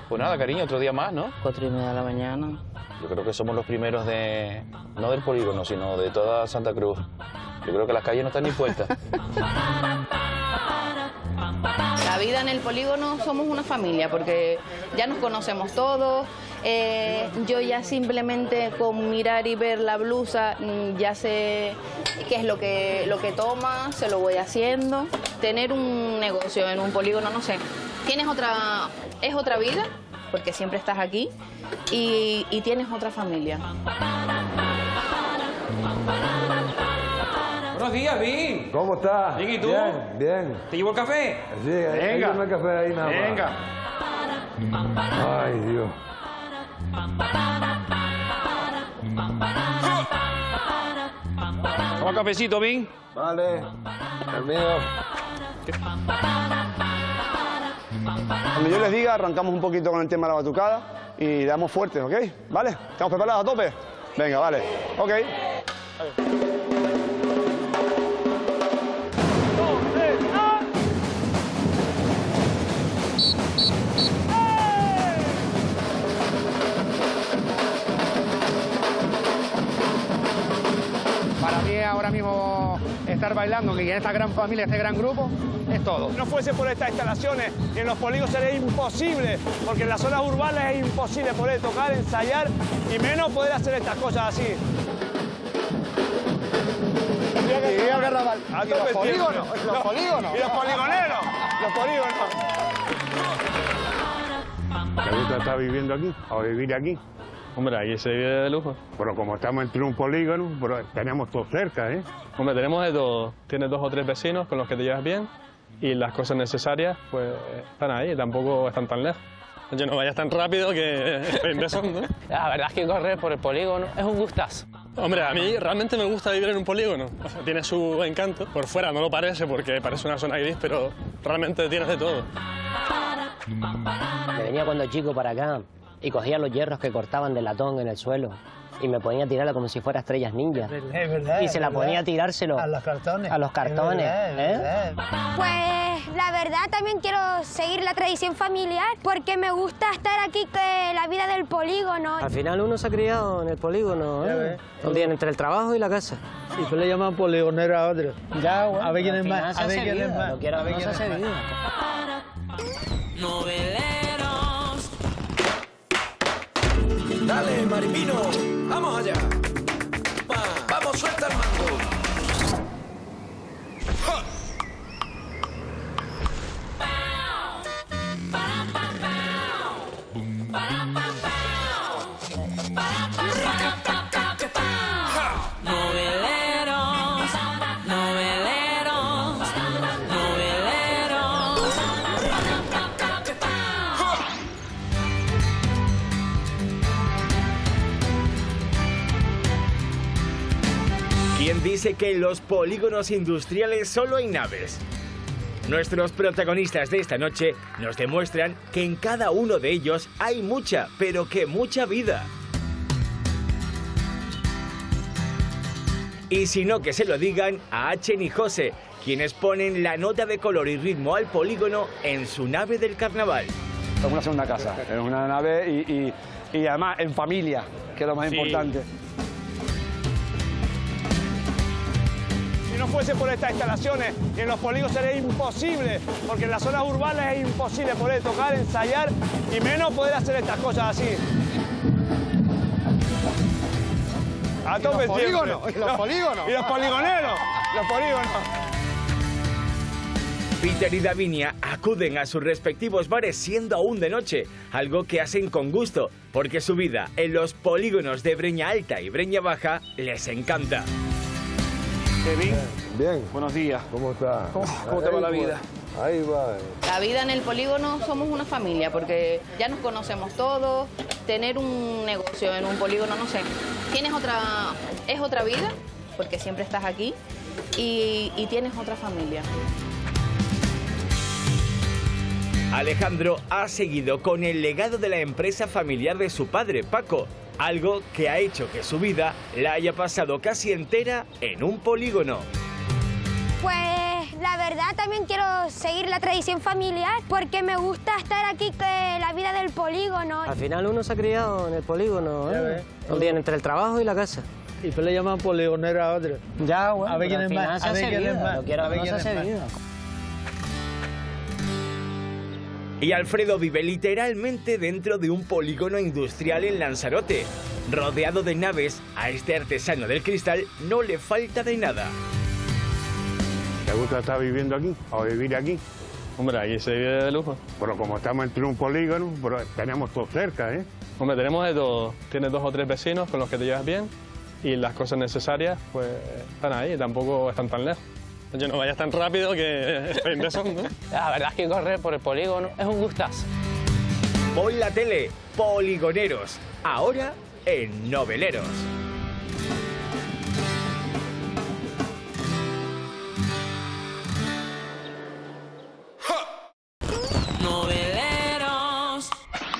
Pues nada, cariño, otro día más, ¿no? 4:30 de la mañana. Yo creo que somos los primeros de... no del polígono, sino de toda Santa Cruz. Yo creo que las calles no están ni puestas. La vida en el polígono somos una familia, porque ya nos conocemos todos. Yo ya simplemente con mirar y ver la blusa ya sé qué es lo que toma, se lo voy haciendo. Tener un negocio en un polígono, no sé, es otra vida, porque siempre estás aquí y tienes otra familia. Buenos días, Vin. ¿Cómo estás? Bien, ¿y tú? Bien, bien. ¿Te llevo el café? Sí, Venga. el café ahí nada más. Venga. Ay, Dios. Toma cafecito, Vin. Vale. El mío. Cuando yo les diga, arrancamos un poquito con el tema de la batucada y le damos fuerte, ¿ok? ¿Vale? ¿Estamos preparados a tope? Venga, vale. Ok. Para mí ahora mismo estar bailando, que en esta gran familia, este gran grupo, es todo. Si no fuese por estas instalaciones, en los polígonos sería imposible, porque en las zonas urbanas es imposible poder tocar, ensayar y menos poder hacer estas cosas así. Y el carnaval. A Y los tope polígonos. siempre. Los polígonos. Y los poligoneros. Los polígonos. ¿Te gusta estar viviendo aquí o vivir aquí? Hombre, aquí se vive de lujo. Pero como estamos entre un polígono, pero tenemos todo cerca, ¿eh? Hombre, tenemos de todo. Tienes 2 o 3 vecinos con los que te llevas bien y las cosas necesarias, pues, están ahí, tampoco están tan lejos. Yo no vayas tan rápido que estoy empezando. La verdad es que correr por el polígono es un gustazo. Hombre, a mí realmente me gusta vivir en un polígono. O sea, tiene su encanto. Por fuera no lo parece porque parece una zona gris, pero realmente tienes de todo. Me venía cuando chico para acá y cogía los hierros que cortaban de latón en el suelo y me ponía a tirarla como si fuera Estrellas Ninja. Es verdad. Y se la ponía a tirárselo a los cartones. A los cartones, es verdad. Pues la verdad también quiero seguir la tradición familiar porque me gusta estar aquí que la vida del polígono. Al final uno se ha criado en el polígono, ¿eh? Un día entre el trabajo y la casa. Y tú le llamas poligonero a otro. Ya, bueno, a ver quién es al final más. se A ver hace quién es vida, más. lo quiero, A ver no quién se es hace más. vida. Noveleros. Dale, Maripino. Vamos allá. Vamos, suelta el mando. Noveleros, noveleros, noveleros. ¿Quién dice que en los polígonos industriales solo hay naves? Nuestros protagonistas de esta noche nos demuestran que en cada uno de ellos hay mucha, pero que mucha vida. Y si no, que se lo digan a Achen y José, quienes ponen la nota de color y ritmo al polígono en su nave del carnaval. Es una segunda casa, es una nave y además en familia, que es lo más importante. Si no fuese por estas instalaciones, en los polígonos sería imposible, porque en las zonas urbanas es imposible poder tocar, ensayar y menos poder hacer estas cosas así. A tope los polígonos, siempre. los polígonos. Y los poligoneros, los polígonos. Peter y Davinia acuden a sus respectivos bares siendo aún de noche, algo que hacen con gusto, porque su vida en los polígonos de Breña Alta y Breña Baja les encanta. Kevin, Bien. buenos días. ¿Cómo está? ¿Cómo te va la vida? Ahí va. La vida en el polígono somos una familia, porque ya nos conocemos todos. Tener un negocio en un polígono, no sé, es otra vida, porque siempre estás aquí y tienes otra familia. Alejandro ha seguido con el legado de la empresa familiar de su padre, Paco, algo que ha hecho que su vida la haya pasado casi entera en un polígono. Pues la verdad también quiero seguir la tradición familiar porque me gusta estar aquí con la vida del polígono. Al final uno se ha criado en el polígono, ¿eh? Bien, entre el trabajo y la casa. Y pues le llaman poligonero a otro. Ya, bueno, a ver quién es más. A ver quién es más. A ver quién es más. Y Alfredo vive literalmente dentro de un polígono industrial en Lanzarote. Rodeado de naves, a este artesano del cristal no le falta de nada. ¿Te gusta estar viviendo aquí o vivir aquí? Hombre, aquí se vive de lujo. Pero como estamos entre un polígono, pero tenemos todo cerca, ¿eh? Hombre, tenemos de todo. Tienes 2 o 3 vecinos con los que te llevas bien y las cosas necesarias pues están ahí, tampoco están tan lejos. Yo no vayas tan rápido que estoy en eso, ¿no? La verdad es que correr por el polígono es un gustazo. Pon la tele, poligoneros, ahora en Noveleros. Noveleros.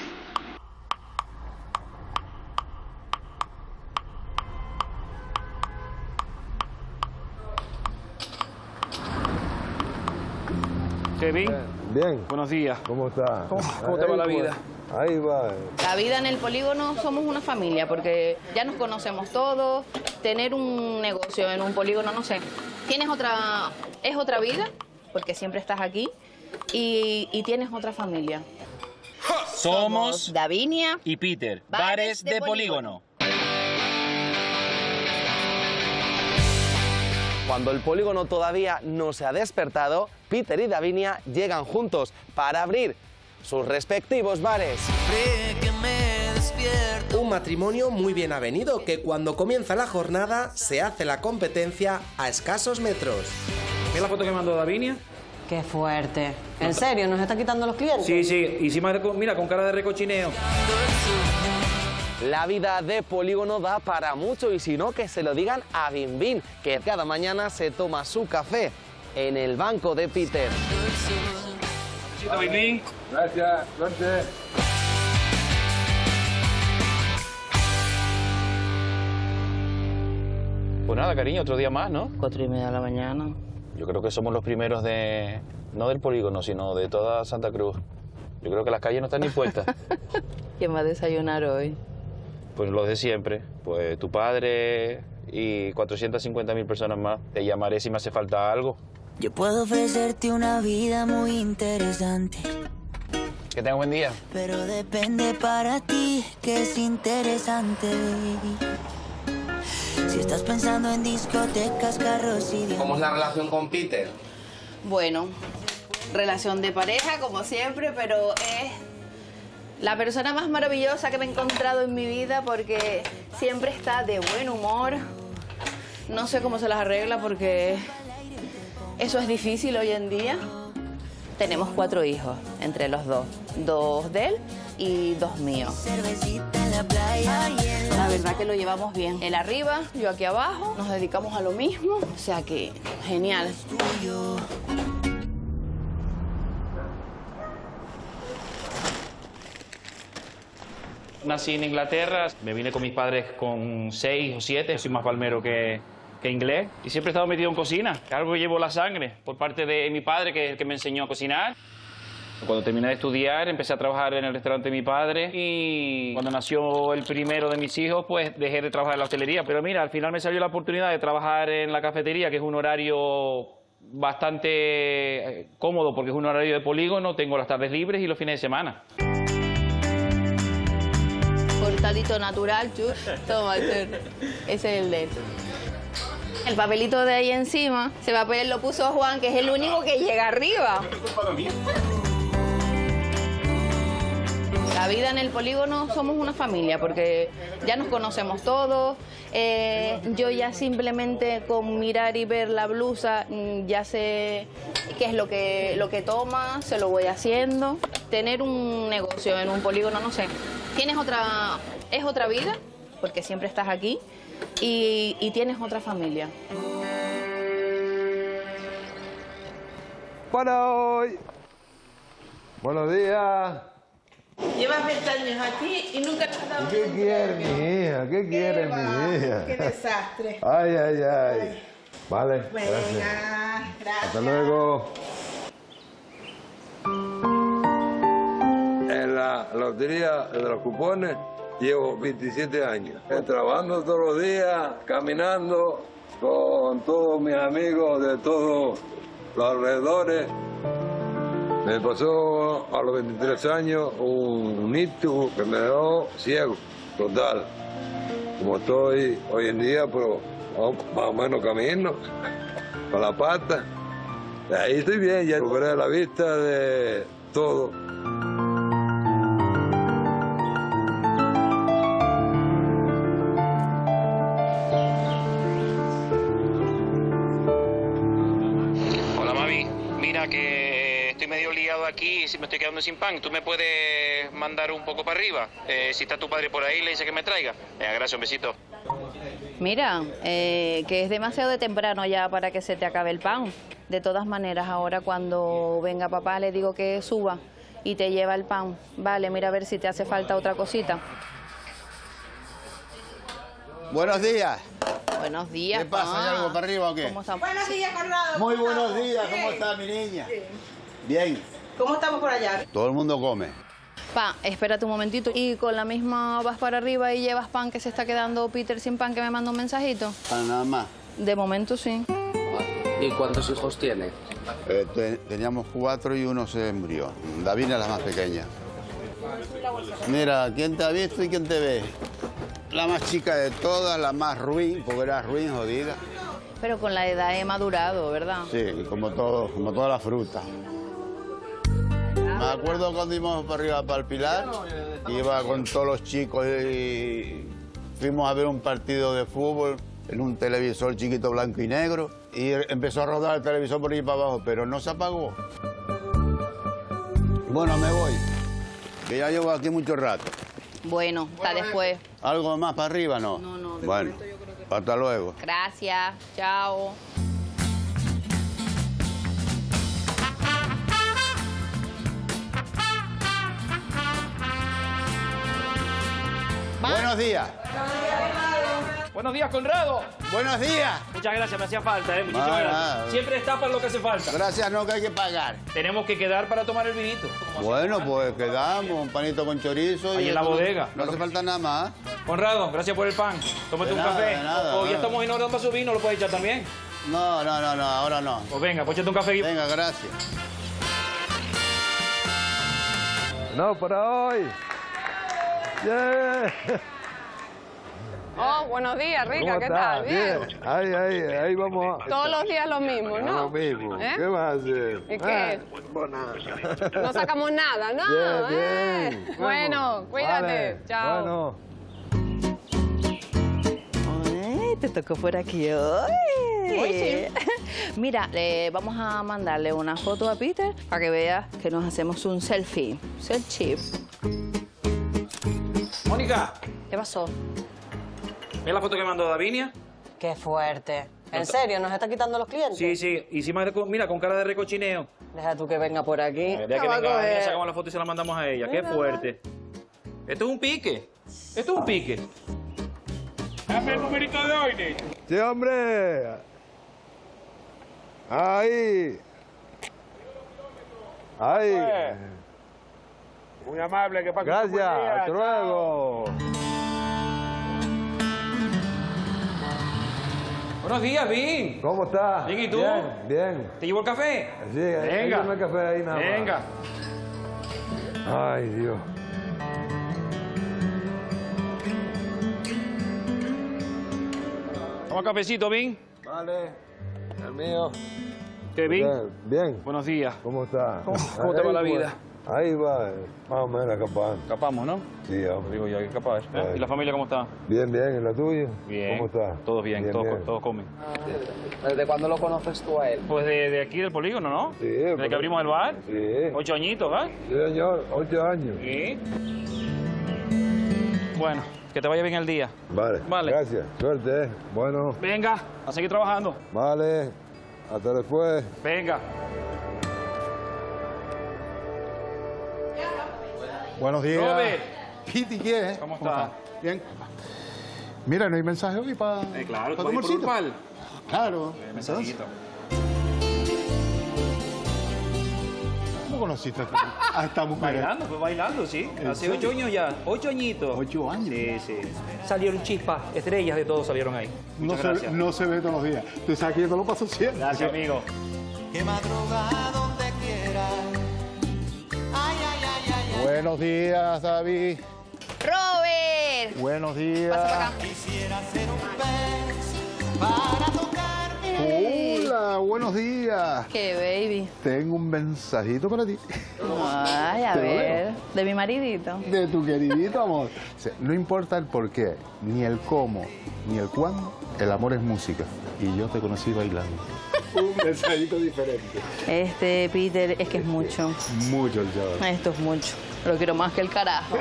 Kevin. Bien. Buenos días. ¿Cómo está? ¿Cómo te va la vida? Ahí va. La vida en el polígono somos una familia porque ya nos conocemos todos. Tener un negocio en un polígono, no sé, es otra vida porque siempre estás aquí y tienes otra familia. Somos Davinia y Peter, bares de polígono. Cuando el polígono todavía no se ha despertado, Peter y Davinia llegan juntos para abrir sus respectivos bares. Un matrimonio muy bien avenido que cuando comienza la jornada se hace la competencia a escasos metros. ¿Ves la foto que mandó Davinia? Qué fuerte. ¿En serio? ¿Nos está quitando los clientes? Sí, sí. Y encima, mira, con cara de recochineo. La vida de polígono da para mucho y si no, que se lo digan a Bin Bin, que cada mañana se toma su café en el banco de Peter. Bin Bin. Gracias, suerte. Pues nada, cariño, otro día más, ¿no? 4:30 de la mañana. Yo creo que somos los primeros de, no del polígono, sino de toda Santa Cruz. Yo creo que las calles no están ni puestas. ¿Quién va a desayunar hoy? Pues los de siempre. Pues tu padre y 450.000 personas más. Te llamaré si me hace falta algo. Yo puedo ofrecerte una vida muy interesante. Que tenga buen día. Pero depende para ti que es interesante. Si estás pensando en discotecas, carros y diamantes. ¿Cómo es la relación con Peter? Bueno, relación de pareja, como siempre, pero es la persona más maravillosa que me he encontrado en mi vida porque siempre está de buen humor. No sé cómo se las arregla porque eso es difícil hoy en día. Tenemos 4 hijos entre los dos. 2 de él y 2 míos. La verdad que lo llevamos bien. Él arriba, yo aquí abajo. Nos dedicamos a lo mismo. O sea que, genial. Nací en Inglaterra, me vine con mis padres con 6 o 7, soy más palmero que inglés. Y siempre he estado metido en cocina, es algo que llevo la sangre, por parte de mi padre, que es el que me enseñó a cocinar. Cuando terminé de estudiar, empecé a trabajar en el restaurante de mi padre y cuando nació el primero de mis hijos, pues dejé de trabajar en la hostelería. Pero mira, al final me salió la oportunidad de trabajar en la cafetería, que es un horario bastante cómodo porque es un horario de polígono, tengo las tardes libres y los fines de semana. Cortadito natural, chus. Toma, ese es el de él. El papelito de ahí encima, ese papel lo puso Juan, que es el único que llega arriba. La vida en el polígono somos una familia porque ya nos conocemos todos. Yo ya simplemente con mirar y ver la blusa ya sé qué es lo que toma, se lo voy haciendo. Tener un negocio en un polígono, no sé, es otra vida porque siempre estás aquí y tienes otra familia. Bueno, buenos días. Llevas 20 años aquí y nunca te has dado ¿Qué quiere mi hija? ¿Qué quiere mi hija? Qué desastre. Ay, ay, ay. Vale, Venga, gracias. Hasta luego. En la lotería de los cupones llevo 27 años. Trabajando todos los días, caminando con todos mis amigos de todos los alrededores. Me pasó a los 23 años un ictus que me dejó ciego, total. Como estoy hoy en día, pero más o menos camino, con la pata. Ahí estoy bien, ya recuperé la vista de todo. Hola, mami. Mira que estoy medio liado aquí y me estoy quedando sin pan. ¿Tú me puedes mandar un poco para arriba? Si está tu padre por ahí, le dice que me traiga. Venga, gracias, un besito. Mira, que es demasiado de temprano ya para que se te acabe el pan. De todas maneras, ahora cuando venga papá le digo que suba y te lleva el pan. Vale, mira a ver si te hace falta otra cosita. Buenos días. Buenos días. ¿Qué pasa? ¿Hay algo para arriba o qué? ¿Cómo estamos? Buenos días, Conrado. Muy ¿Cómo buenos estamos? días. ¿Cómo Bien. está mi niña? Bien. ¿Cómo estamos por allá? Todo el mundo come. Pa, espérate un momentito. Y con la misma vas para arriba y llevas pan que se está quedando Peter sin pan, que me manda un mensajito. Para nada más. De momento sí. ¿Y cuántos hijos tiene? Teníamos 4 y uno se murió. Davina es la más pequeña. Mira, ¿quién te ha visto y quién te ve? La más chica de todas, la más ruin, porque era ruin, jodida. Pero con la edad he madurado, ¿verdad? Sí, como toda la fruta. Me acuerdo cuando íbamos para arriba, para el Pilar, iba con todos los chicos y fuimos a ver un partido de fútbol en un televisor chiquito blanco y negro y empezó a rodar el televisor por ahí para abajo, pero no se apagó. Bueno, me voy, que ya llevo aquí mucho rato. Bueno, hasta después. ¿Algo más para arriba, no? No. Bueno, hasta luego. Gracias. Chao. Buenos días. Buenos días, Conrado. Buenos días. Muchas gracias, me hacía falta, muchísimas gracias. Siempre está para lo que hace falta. Gracias, no, que hay que pagar. Tenemos que quedar para tomar el vinito. Bueno, pues quedamos, un panito con chorizo. Ahí en la bodega. No hace falta nada más. Conrado, gracias por el pan. Tómate un café. De nada, O ya estamos en orden para su vino, ¿lo puedes echar también? No, ahora no. Pues venga, pues échate un café. Venga, gracias. No, para hoy. Yeah. Oh, buenos días, Rica, ¿Cómo ¿qué estás? tal? Bien. Ahí vamos. Todos los días lo mismo, ¿no? Lo mismo. ¿Eh? ¿Qué vas a hacer? ¿Y qué? No sacamos nada, ¿no? Bien. Bueno, cuídate. Vale. Chao. Bueno. Te tocó por aquí hoy. Hoy sí. Mira, vamos a mandarle una foto a Peter para que vea que nos hacemos un selfie. Selfie. Mónica, ¿Qué pasó? ¿ves la foto que mandó Davinia? Qué fuerte. ¿En serio? ¿Nos está quitando los clientes? Sí. Encima, mira, con cara de recochineo. Deja tú que venga por aquí. Deja que venga, ella sacamos la foto y se la mandamos a ella. Qué fuerte. Esto es un pique. Dame el numerito de hoy, niño. Sí, hombre. Ahí. Muy amable, que pase. Gracias. Hasta luego. Buenos días, Vin. ¿Cómo estás? Bien, ¿y tú? Bien. ¿Te llevo el café? Sí, Venga. échame el café ahí nada más. Venga. Ay, Dios. Toma cafecito, Vin. Vale. El mío. ¿Qué, Vin? Bien. Buenos días. ¿Cómo estás? ¿Cómo te va la Ahí vida? Ahí va, más o menos capaz. Capamos, ¿no? Sí, hombre. Digo yo, que capaz. ¿Y la familia cómo está? Bien, ¿y la tuya? Bien. ¿Cómo está? Todos bien, todos bien. comen. ¿Desde cuándo lo conoces tú a él? Pues de aquí del polígono, ¿no? Sí. Desde que abrimos el bar. Sí. 8 añitos, ¿verdad? Sí, señor, 8 años. Sí. Bueno, que te vaya bien el día. Vale. Gracias. Suerte, Bueno. Venga, a seguir trabajando. Vale. Hasta después. Venga. Buenos días. Robert. Piti, ¿qué es? ¿Cómo estás? Bien. Mira, ¿no hay mensaje hoy para Claro, tu ¿tú vas a ir por almuercito? un pal? Claro. Mensajito. sí, está muy Bailando, pues bailando, sí. Hace 8 años ya, 8 añitos. 8 años. Sí, sí. Salieron chispas, estrellas de todo salieron ahí. Muchas gracias. No se ve todos los días. Tú sabes que yo te lo paso siempre. Gracias, amigo. Que madruga donde quiera. Ay, ay, ay, ay, ay. Buenos días, David. Robert. Buenos días. Pasa para acá. Quisiera ser un pez para tocarme. Hola, buenos días. ¿Qué, baby? Tengo un mensajito para ti. Ay, a ¿Te lo ver. leo? De mi maridito. De tu queridito amor. O sea, no importa el por qué, ni el cómo, ni el cuándo, el amor es música. Y yo te conocí bailando. Un mensajito diferente. Peter, es que es mucho. Mucho el chaval. Esto es mucho. Lo quiero más que el carajo.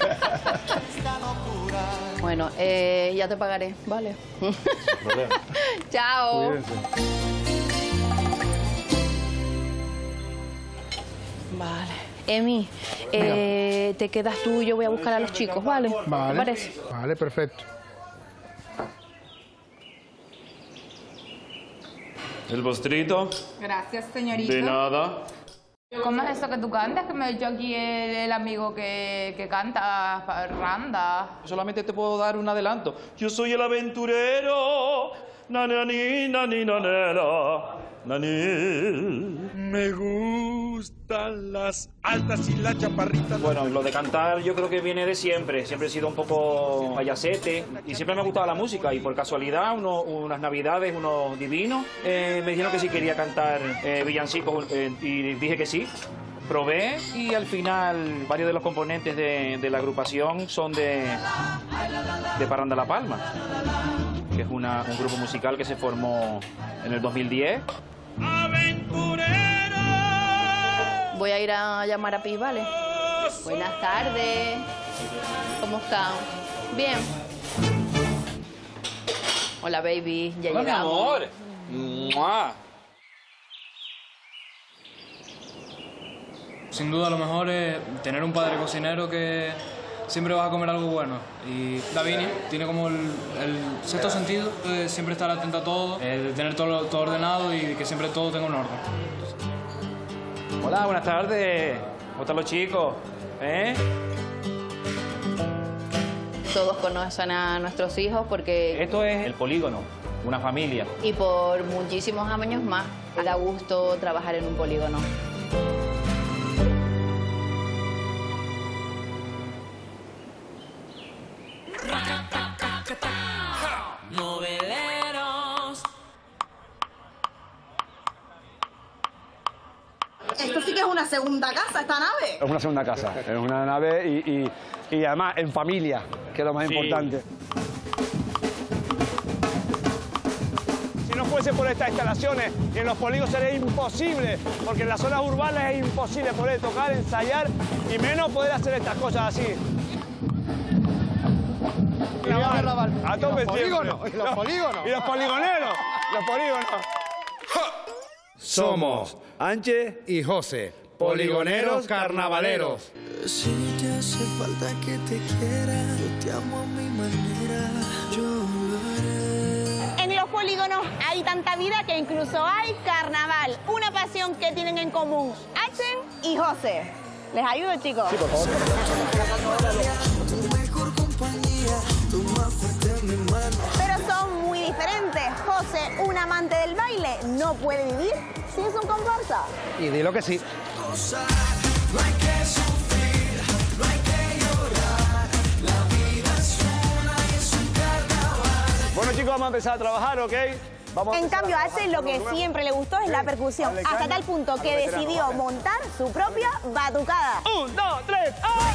Bueno, ya te pagaré, ¿vale? Chao. Cuídense. Vale. Emi, te quedas tú y yo voy a buscar a los chicos, ¿vale? ¿Te parece? Vale, perfecto. El postrito. Gracias, señorita. De nada. ¿Cómo es eso que tú cantas? Que me ha dicho aquí el amigo que canta parranda. Solamente te puedo dar un adelanto. Yo soy el aventurero. Nanani, nani, nanera. Nani. Me gustan las altas y las chaparritas. Bueno, lo de cantar yo creo que viene de siempre. Siempre he sido un poco payasete y siempre me ha gustado la música. Y por casualidad, unas navidades, unos divinos, me dijeron que sí quería cantar villancicos y dije que sí. Probé y al final varios de los componentes de la agrupación son de Parranda La Palma, que es un grupo musical que se formó en el 2010. Voy a ir a llamar a Pi, ¿vale? Buenas tardes. ¿Cómo están? Bien. Hola, baby. Ya Hola, llegamos. mi amor. ¡Mua! Sin duda lo mejor es tener un padre cocinero que siempre vas a comer algo bueno. Y Davini tiene como el sexto sentido de siempre estar atento a todo, de tener todo ordenado y que siempre todo tenga un orden. Hola, buenas tardes. ¿Cómo están los chicos? Todos conocen a nuestros hijos porque... Esto es El Polígono, una familia. Y por muchísimos años más. Da gusto trabajar en un polígono. Noveleros. Esto sí que es una segunda casa, esta nave. Es una segunda casa, es una nave y además en familia, que es lo más importante. Si no fuese por estas instalaciones, en los polígonos sería imposible, porque en las zonas urbanas es imposible poder tocar, ensayar y menos poder hacer estas cosas así. A tope siempre. Y los polígonos. Y los poligoneros. Los polígonos. Somos Anche y José, poligoneros carnavaleros. Si te hace falta que te quiera, yo te amo a mi manera, yo lo haré. En los polígonos hay tanta vida que incluso hay carnaval, una pasión que tienen en común Achen y José. ¿Les ayudo, chicos? Sí, por favor. Tu mejor compañía, tu más fuerte en mi mano. Pero son muy diferentes. José, un amante del baile, no puede vivir sin su comparsa. Y dilo que sí. No hay que sufrir, no hay que llorar. La vida es una y es un carnaval. Bueno, chicos, vamos a empezar a trabajar, ¿ok? En cambio, a Achen lo que siempre le gustó es la percusión, hasta tal punto que decidió montar su propia batucada. 1, 2, 3, ¡ah!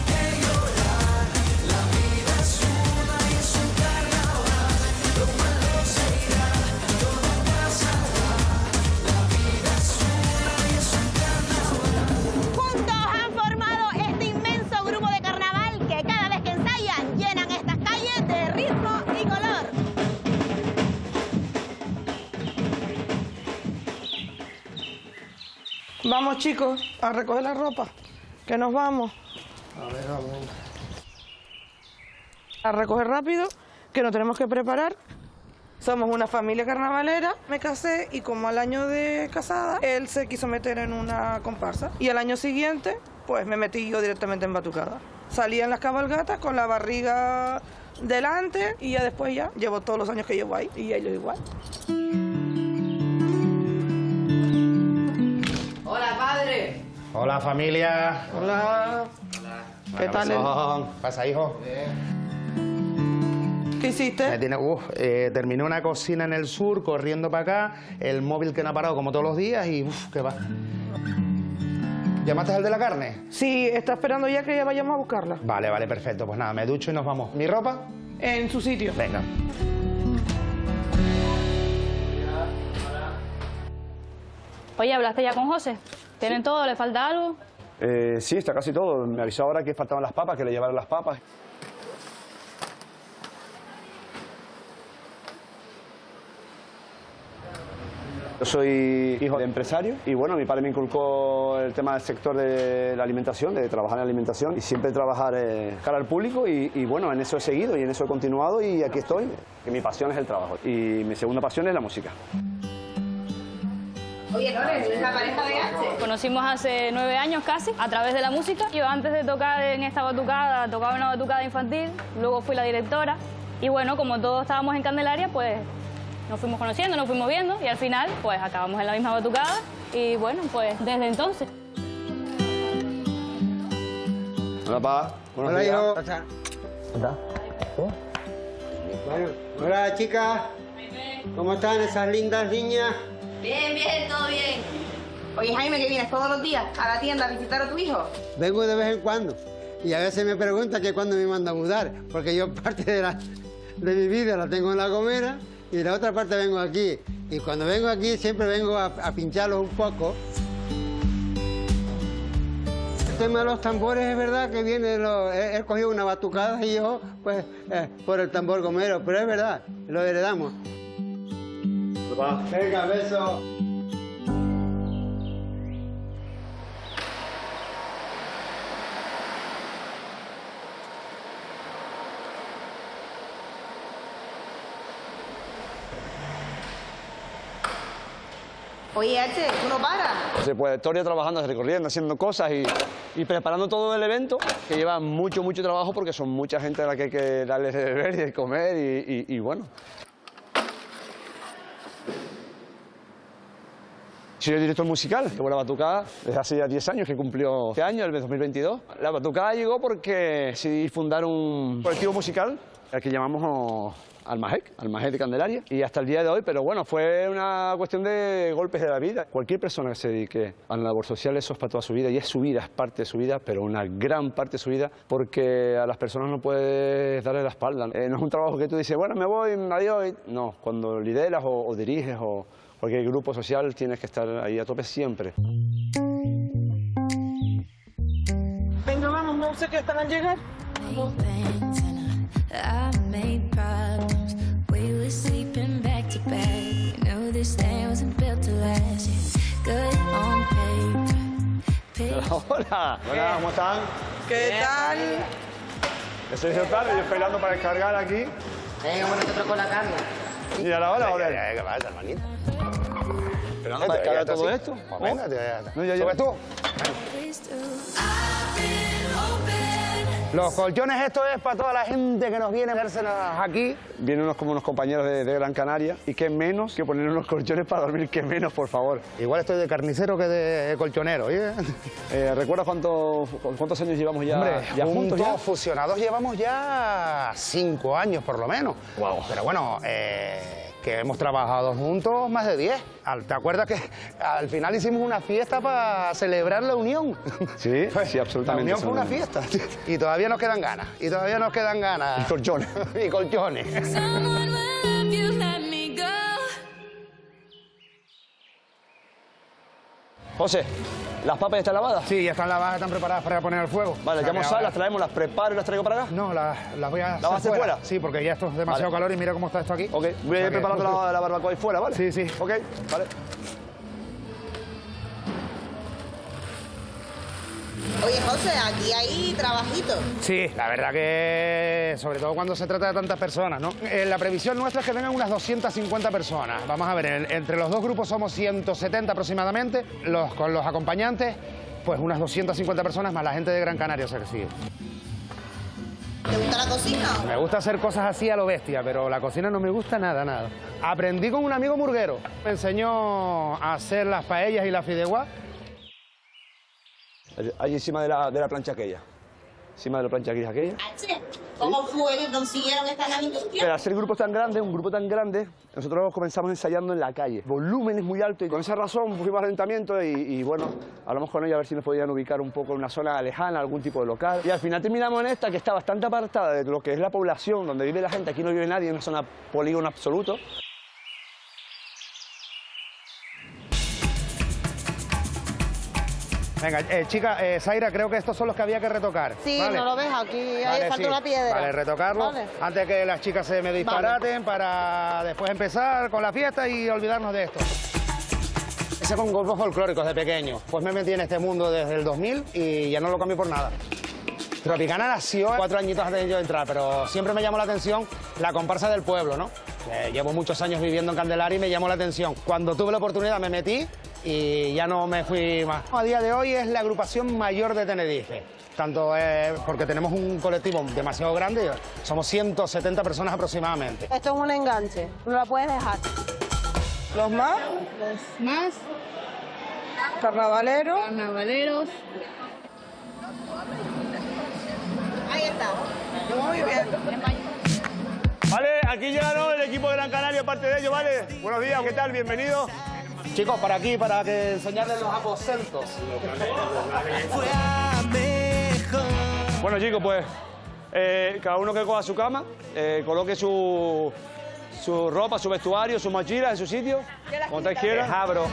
Juntos han formado este inmenso grupo de carnaval que cada vez que ensayan llenan estas calles de ritmo y color. Vamos, chicos, a recoger la ropa, que nos vamos. A ver, a ver. A recoger rápido, que nos tenemos que preparar. Somos una familia carnavalera, me casé y como al año de casada, él se quiso meter en una comparsa. Y al año siguiente, pues me metí yo directamente en batucada. Salía en las cabalgatas con la barriga delante y ya después ya llevo todos los años que llevo ahí y ellos igual. Hola, padre. Hola, familia. Hola. ¿Qué tal? Pasa, hijo. ¿Qué hiciste? Terminé una cocina en el sur, corriendo para acá, el móvil que no ha parado como todos los días y qué va. ¿Llamaste al de la carne? Sí, está esperando ya que vayamos a buscarla. Vale, vale, perfecto. Pues nada, me ducho y nos vamos. ¿Mi ropa? En su sitio. Venga. Oye, ¿hablaste ya con José? ¿Tienen todo? ¿Le falta algo? Sí, está casi todo. Me avisó ahora que faltaban las papas, que le llevaron las papas. Yo soy hijo de empresario y bueno, mi padre me inculcó el tema del sector de la alimentación, de trabajar en la alimentación y siempre trabajar cara al público y bueno, en eso he seguido y en eso he continuado y aquí estoy, que mi pasión es el trabajo y mi segunda pasión es la música. Oye, Loren, ¿es la pareja de H? Conocimos hace 9 años casi, a través de la música. Yo antes de tocar en esta batucada, tocaba una batucada infantil, luego fui la directora y bueno, como todos estábamos en Candelaria, pues nos fuimos conociendo, nos fuimos viendo y al final pues acabamos en la misma batucada y bueno, pues desde entonces. Hola, papá. Hola, hijo. Hola, chicas. ¿Cómo están esas lindas niñas? Bien, bien, todo bien. Oye, Jaime, ¿que vienes todos los días a la tienda a visitar a tu hijo? Vengo de vez en cuando y a veces me preguntan que cuándo me manda a mudar, porque yo parte de mi vida la tengo en La Gomera y la otra parte vengo aquí. Y cuando vengo aquí siempre vengo a pincharlos un poco. El tema de los tambores es verdad que viene, he cogido una batucada y yo, pues, por el tambor gomero, pero es verdad, lo heredamos. Venga, beso. Oye, H, ¿tú no paras? Sí, pues todo el día trabajando, recorriendo, haciendo cosas y preparando todo el evento, que lleva mucho trabajo porque son mucha gente a la que hay que darles de beber y de comer y bueno. Soy director musical de la batucada desde hace ya 10 años, que cumplió este año, el 2022. La batucada llegó porque decidí fundar un colectivo musical, al que llamamos Almajec de Candelaria, y hasta el día de hoy, pero bueno, fue una cuestión de golpes de la vida. Cualquier persona que se dedique a la labor social, eso es para toda su vida, y es su vida, es parte de su vida, pero una gran parte de su vida, porque a las personas no puedes darle la espalda. No es un trabajo que tú dices, bueno, me voy, adiós. No, cuando lideras o diriges o cualquier grupo social, tienes que estar ahí a tope siempre. Venga, vamos, no sé qué están al llegar. Hola. Hola, ¿cómo están? ¿Qué tal? Yo soy Sergio, yo esperando para descargar aquí. Venga, bueno, te trocó la carne. Y a la hora, ahora. ¿Qué pasa, hermanito? Esperando para descargar todo esto. Venga, ¿Subes tú? Los colchones, esto es para toda la gente que nos viene a verse aquí. Vienen como unos compañeros de Gran Canaria y qué menos que poner unos colchones para dormir, qué menos, por favor. Igual estoy de carnicero que de colchonero, ¿eh? ¿Recuerdas cuántos años llevamos ya, Hombre, ya juntos? Ya? Fusionados llevamos ya 5 años por lo menos. Wow. Pero bueno, que hemos trabajado juntos más de 10. ¿Te acuerdas que al final hicimos una fiesta para celebrar la unión? Sí, sí, absolutamente. La unión fue una fiesta. Y todavía nos quedan ganas. Y todavía nos quedan ganas. Y colchones. Y colchones. José, ¿las papas ya están lavadas? Sí, ya están lavadas, están preparadas para poner al fuego. Vale, llamo sal, las traemos, las preparo y las traigo para acá. No, las voy a ¿Las hacer fuera? Sí, porque ya esto es demasiado calor y mira cómo está esto aquí. Ok, voy a ir preparando la barbacoa ahí fuera, ¿vale? Sí, sí. Ok, vale. Oye, joder, José, aquí hay trabajito. Sí, la verdad que sobre todo cuando se trata de tantas personas, ¿no? La previsión nuestra es que vengan unas 250 personas. Vamos a ver, entre los dos grupos somos 170 aproximadamente, con los acompañantes, pues unas 250 personas más la gente de Gran Canaria, o sea que sí. ¿Te gusta la cocina? Me gusta hacer cosas así a lo bestia, pero la cocina no me gusta nada, nada. Aprendí con un amigo murguero. Me enseñó a hacer las paellas y la fideuá. Allí encima de la plancha aquella. Encima de la plancha aquella. ¿Cómo fue que consiguieron esta gran industria? Pero hacer grupos tan grandes, un grupo tan grande, nosotros comenzamos ensayando en la calle. Volúmenes muy altos y con esa razón fuimos al ayuntamiento y bueno, hablamos con ellos a ver si nos podían ubicar un poco en una zona lejana, algún tipo de local. Y al final terminamos en esta que está bastante apartada de lo que es la población, donde vive la gente. Aquí no vive nadie, en una zona polígono absoluto. Venga, chica, Zaira, creo que estos son los que había que retocar. Sí, ¿vale? no lo ves, aquí Vale, falta sí. una piedra. Vale, retocarlo Vale. antes de que las chicas se me disparaten para después empezar con la fiesta y olvidarnos de esto. Ese con grupos folclóricos de pequeño. Pues me metí en este mundo desde el 2000 y ya no lo cambié por nada. Tropicana nació 4 añitos antes de yo entrar, pero siempre me llamó la atención la comparsa del pueblo, ¿no? Llevo muchos años viviendo en Candelaria y me llamó la atención. Cuando tuve la oportunidad me metí y ya no me fui más. A día de hoy es la agrupación mayor de Tenerife, tanto porque tenemos un colectivo demasiado grande, somos 170 personas aproximadamente. Esto es un enganche, no la puedes dejar. Los más. Los más. Carnavaleros. Carnavaleros. Ahí está. Muy bien. Vale, aquí llegaron el equipo de Gran Canaria, aparte de ellos, ¿vale? Buenos días, ¿qué tal? Bienvenidos. Chicos, para aquí, para que enseñarles los aposentos. Bueno, chicos, pues cada uno que coja su cama, coloque su ropa, su vestuario, su mochila en su sitio, como ustedes quieran. Abro.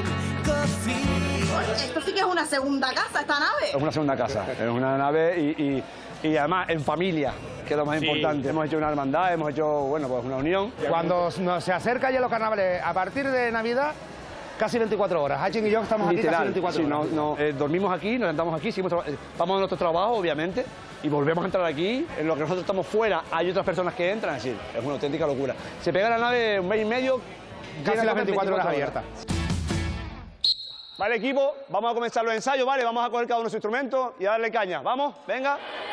Esto sí que es una segunda casa, esta nave. Es una segunda casa, es una nave y además en familia, que es lo más importante. Hemos hecho una hermandad, hemos hecho, bueno, pues una unión. Cuando se acerca ya los carnavales, a partir de Navidad, casi 24 horas. Hachin y yo estamos aquí casi 24 horas. Dormimos aquí, nos sentamos aquí, vamos a nuestro trabajo, obviamente, y volvemos a entrar aquí. En lo que nosotros estamos fuera, hay otras personas que entran, es decir, es una auténtica locura. Se pega la nave un mes y medio, casi las 24 horas abiertas. Vale, equipo, vamos a comenzar los ensayos, ¿vale? Vamos a coger cada uno de sus instrumentos y a darle caña. ¿Vamos? Venga.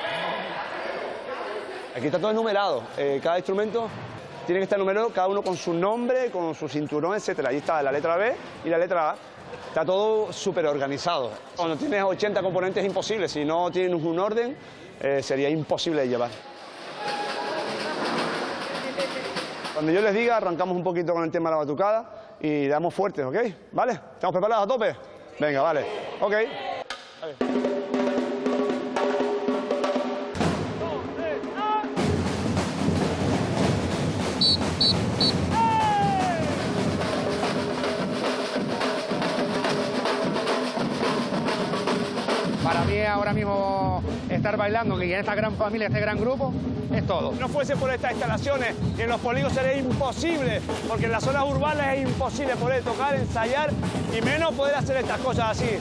Aquí está todo enumerado. Cada instrumento tiene que estar numerado, cada uno con su nombre, con su cinturón, etc. Ahí está la letra B y la letra A. Está todo súper organizado. Cuando tienes 80 componentes es imposible. Si no tienes un orden, sería imposible de llevar. Cuando yo les diga, arrancamos un poquito con el tema de la batucada y damos fuerte, ¿ok? ¿Vale? ¿Estamos preparados a tope? Venga, vale. Ok. Para mí ahora mismo estar bailando y en esta gran familia, este gran grupo, es todo. Si no fuese por estas instalaciones, en los polígonos sería imposible, porque en las zonas urbanas es imposible poder tocar, ensayar y menos poder hacer estas cosas así.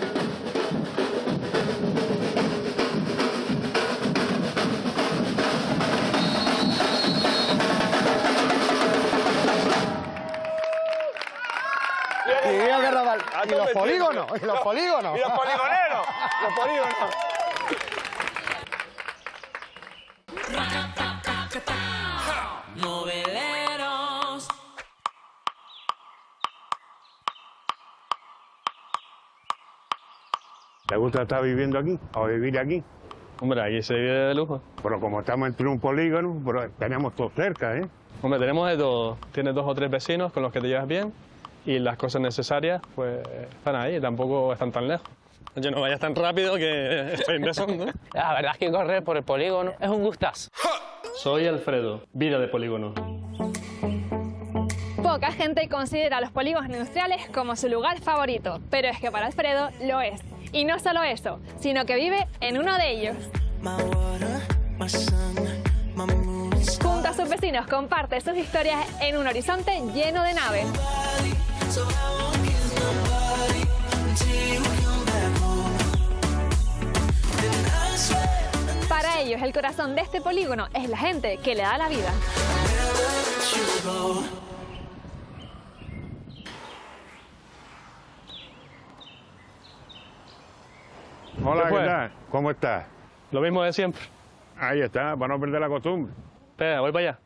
Y el carnaval. Y los polígonos. Y los polígonos. Y los poligoneros. Los polígonos. Noveleros. ¿Te gusta estar viviendo aquí o vivir aquí? Hombre, aquí se vive de lujo. Pero como estamos entre un polígono, pero tenemos todo cerca, ¿eh? Hombre, tenemos de todo. Tienes 2 o 3 vecinos con los que te llevas bien y las cosas necesarias pues están ahí, tampoco están tan lejos. Yo no vayas tan rápido que estoy empezando. La verdad es que correr por el polígono es un gustazo. Soy Alfredo, vida de polígono. Poca gente considera los polígonos industriales como su lugar favorito, pero es que para Alfredo lo es. Y no solo eso, sino que vive en uno de ellos. Junto a sus vecinos comparte sus historias en un horizonte lleno de naves. corazón de este polígono es la gente que le da la vida. Hola, ¿Qué ¿qué fue? tal? ¿Cómo estás? Lo mismo de siempre. Ahí está, para no perder la costumbre. Espera, voy para allá.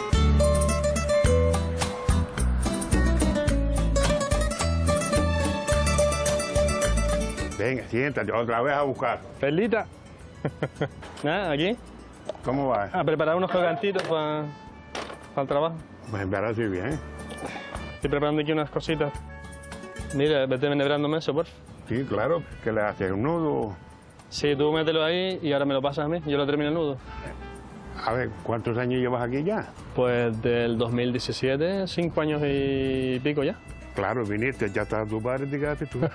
Venga, siéntate, otra vez a buscar. Perlita. Nada, aquí. ¿Cómo va? A preparar unos crocantitos para el trabajo. Pues en verdad sí bien. Estoy preparando aquí unas cositas. Mira, vete enhebrándome eso, por favor. Sí, claro. ¿Qué le haces? ¿Un nudo? Sí, tú mételo ahí y ahora me lo pasas a mí. Yo lo termino el nudo. A ver, ¿cuántos años llevas aquí ya? Pues del 2017, 5 años y pico ya. Claro, viniste, ya está tu padre, te quedaste tú.